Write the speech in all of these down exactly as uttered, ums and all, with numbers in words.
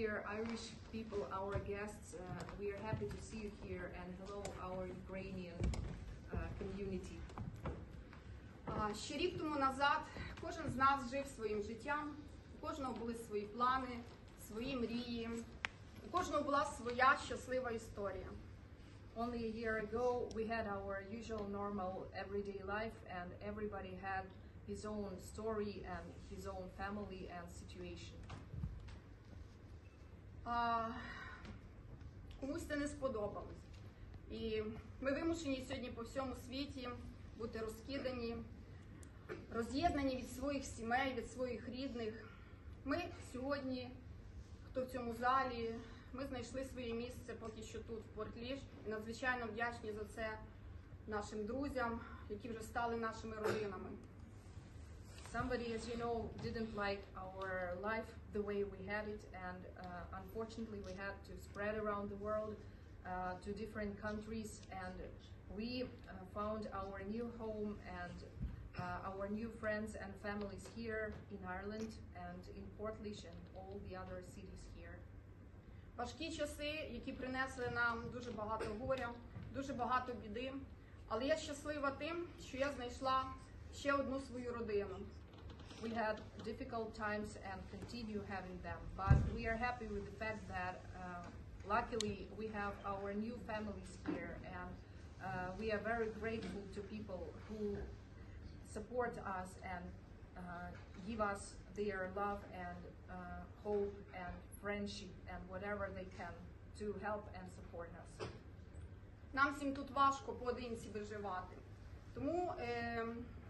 dear Irish people, our guests. Uh, we are happy to see you here, and hello, our Ukrainian uh, community. Ще рік тому назад кожен з нас жив своїм життям, у кожного були свої плани, свої мрії, у кожного була своя щаслива історія. Only a year ago, we had our usual normal everyday life, and everybody had his own story and his own family and situation. А, комусь це не сподобалось. І ми вимушені сьогодні по всьому світі бути розкидані, роз'єднані від своїх сімей, від своїх рідних. Ми сьогодні, хто в цьому залі, ми знайшли своє місце поки що тут, в Порт-Ліж, і надзвичайно вдячні за це нашим друзям, які вже стали нашими родинами. Somebody, as you know, didn't like our life the way we had it, and uh, unfortunately we had to spread around the world uh, to different countries, and we uh, found our new home and uh, our new friends and families here in Ireland and in Portlaoise and all the other cities here. Важкі часи, які принесли нам дуже багато горя, дуже багато біди, але я щаслива тим, що я знайшла ще одну свою родину. We had difficult times and continue having them, but we are happy with the fact that uh, luckily we have our new families here, and uh, we are very grateful to people who support us and uh, give us their love and uh, hope and friendship and whatever they can to help and support us. Нам всім тут важко поодинці виживати, тому е,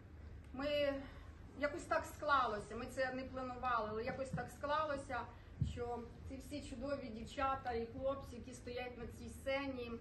ми якось так склалося, ми це не планували, але якось так склалося, що ці всі чудові дівчата і хлопці, які стоять на цій сцені,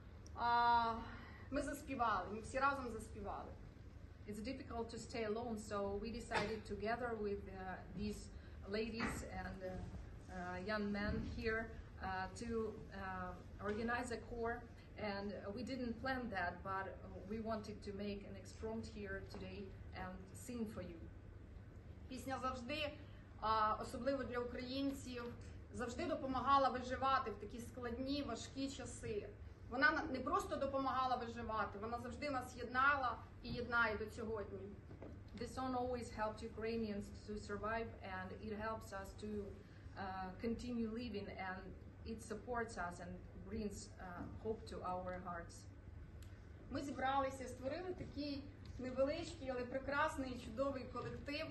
а, ми заспівали, ми всі разом заспівали. It's difficult to stay alone, so we decided together with uh, these ladies and uh, uh, young men here uh, to uh, organize a choir, and we didn't plan that, but we wanted to make an exprompt here today and sing for you. Пісня завжди, а, особливо для українців, завжди допомагала виживати в такі складні, важкі часи. Вона не просто допомагала виживати, вона завжди нас єднала і єднає до сьогодні. This song always helped Ukrainians to survive, and it helps us to uh, continue living, and it supports us and brings uh, hope to our hearts. Ми зібралися, створили такий невеличкий, але прекрасний і чудовий колектив.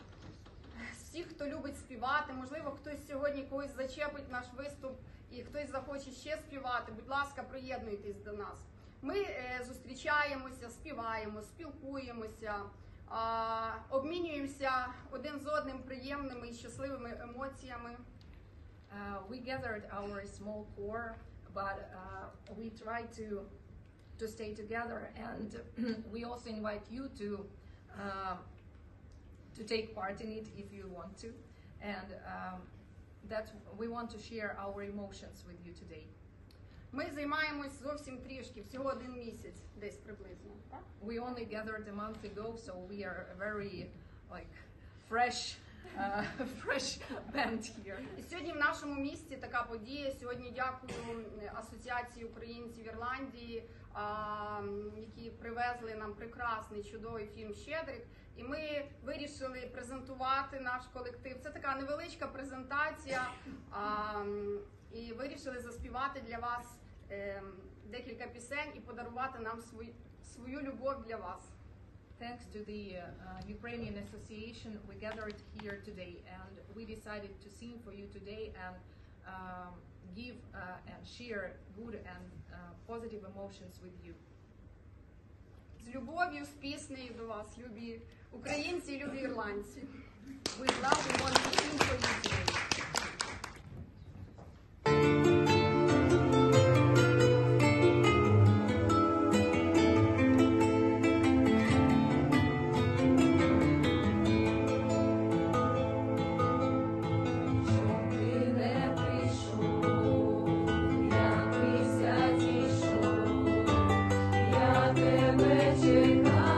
Всіх, хто любить співати, можливо, хтось сьогодні когось зачепить наш виступ і хтось захоче ще співати, будь ласка, приєднуйтесь до нас. Ми е, зустрічаємося, співаємо, спілкуємося, е, обмінюємося один з одним приємними і щасливими емоціями. Uh, we gathered our small choir, but uh, we try to to stay together, and we also invite you to uh, to take part in it if you want to, and um, that we want to share our emotions with you today. Ми займаємось зовсім трішки, всього один місяць, десь приблизно, так? We only gathered a month ago, so we are a very like fresh uh, fresh band here. І сьогодні в нашому місті така подія. Сьогодні дякую Асоціації українців Ірландії, а, які привезли нам прекрасний, чудовий фільм «Щедрик». І ми вирішили презентувати наш колектив. Це така невеличка презентація. А, і вирішили заспівати для вас е, декілька пісень і подарувати нам свою, свою любов для вас. Thanks to the uh, Ukrainian Association, we gathered here today, and we decided to sing for you today and um, give uh, and share good and uh, positive emotions with you. З любов'ю, з піснею до вас, любі українці, любі ірландці. With love, we want to sing for you today.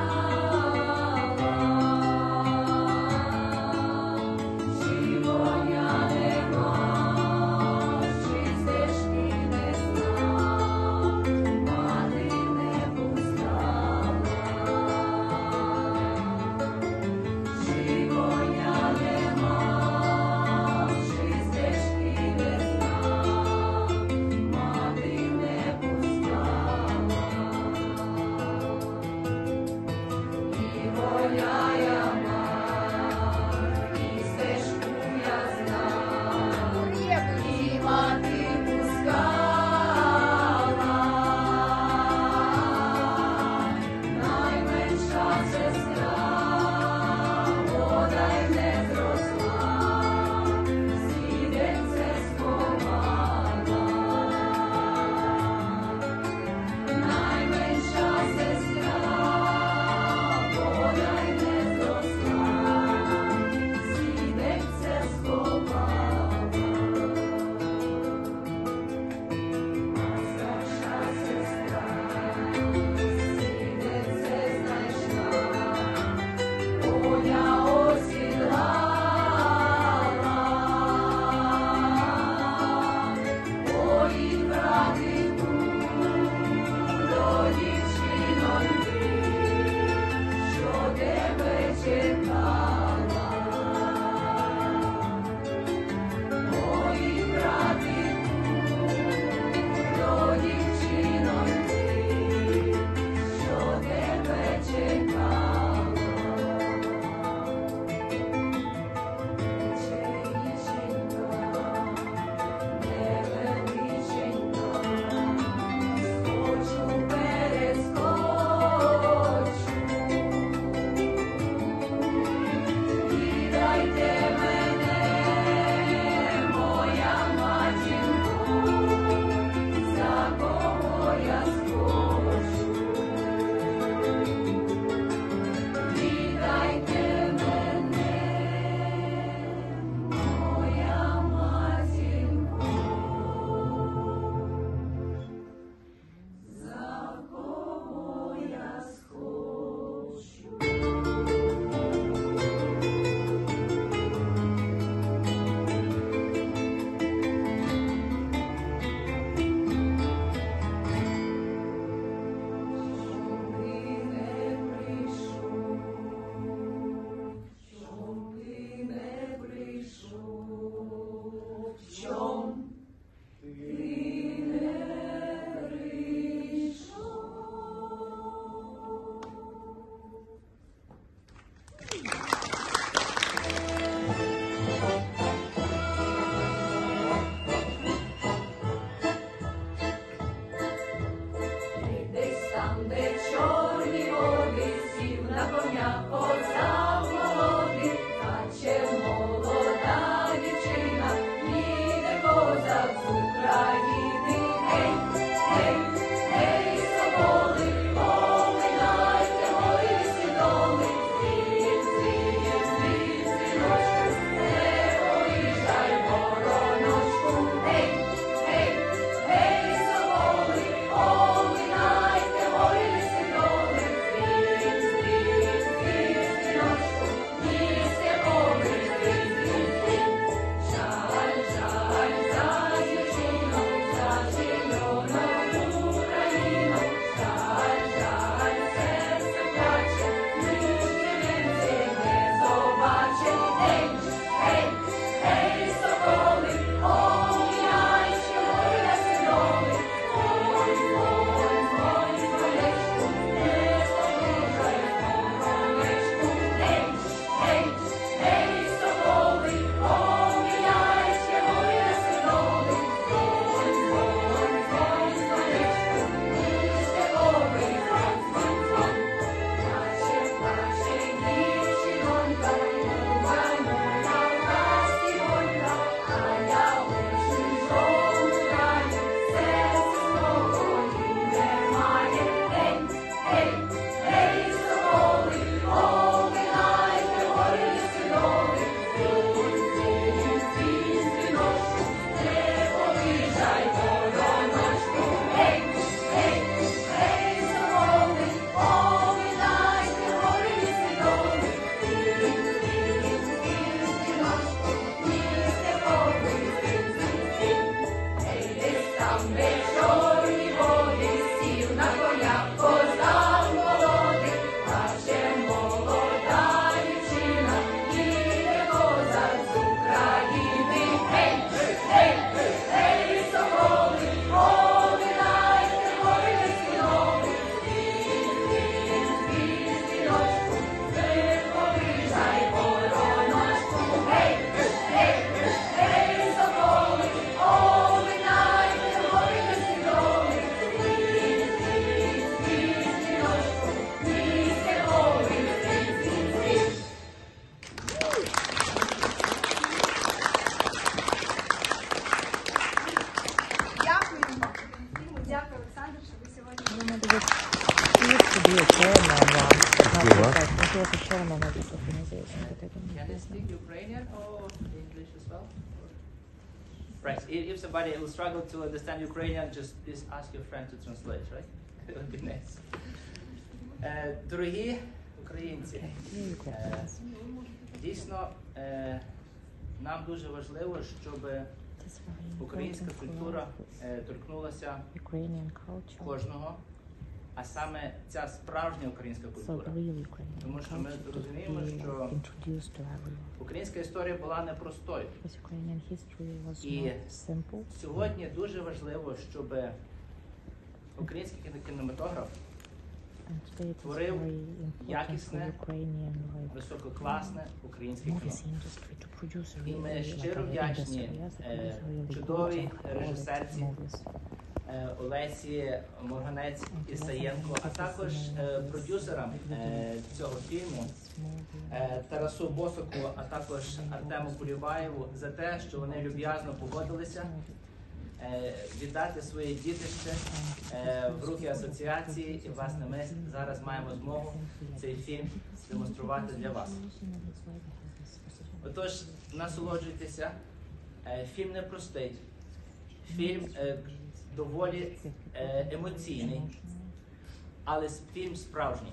Чекала, живо я speak Ukrainian or English as well? Right. If if somebody will struggle to understand Ukrainian, just please ask your friend to translate, right? It would be nice. Е, Дорогі українці, е, дійсно е, нам дуже важливо, щоб українська культура е, торкнулася кожного, а саме ця справжня українська культура. Тому що ми розуміємо, що українська історія була непростою. І сьогодні дуже важливо, щоб український кінематограф творив якісне, висококласне українське кіно. І ми щиро вдячні е, чудовій режисерці е, Олесі Морганець Ісаєнко, а також е, продюсерам е, цього фільму е, Тарасу Босоку, а також Артему Поліваєву за те, що вони люб'язно погодилися е, віддати своє дітище е, в руки асоціації, і власне ми зараз маємо змогу цей фільм демонструвати для вас. Отож, насолоджуйтеся. Е, Фільм непростий, фільм е, доволі е, емоційний, але с- фільм справжній.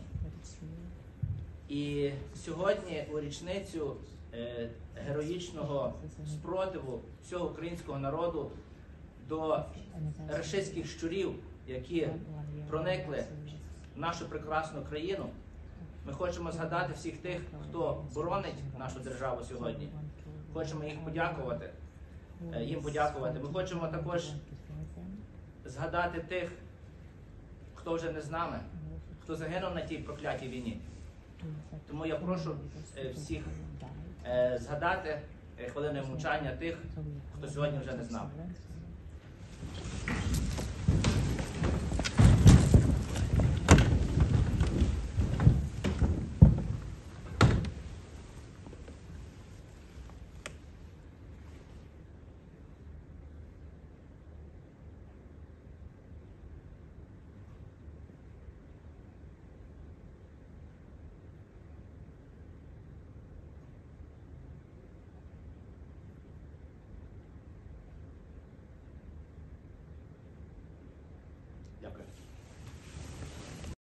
І сьогодні у річницю е, героїчного спротиву всього українського народу до рашистських щурів, які проникли в нашу прекрасну країну, ми хочемо згадати всіх тих, хто боронить нашу державу сьогодні. Хочемо їх подякувати, е, їм подякувати. Ми хочемо також згадати тих, хто вже не з нами, хто загинув на тій проклятій війні. Тому я прошу е, всіх е, згадати е, хвилиною мовчання тих, хто сьогодні вже не з нами.